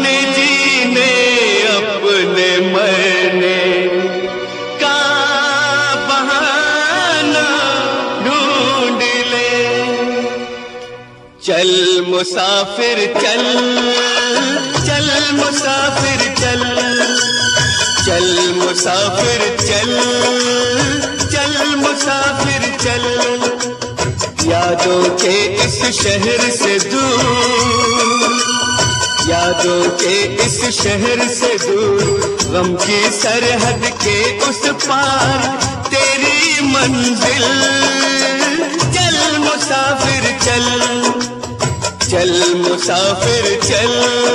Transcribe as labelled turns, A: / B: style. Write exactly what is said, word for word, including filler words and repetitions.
A: अपने जीने अपने मरने का बहाना ढूंढ ले। चल मुसाफिर चल, चल मुसाफिर चल, चल मुसाफिर चल, चल मुसाफिर चल। यादों के इस शहर से दूर, यादों के इस शहर से दूर, गम की सरहद के उस पार तेरी मंजिल। चल मुसाफिर चल, चल मुसाफिर चल।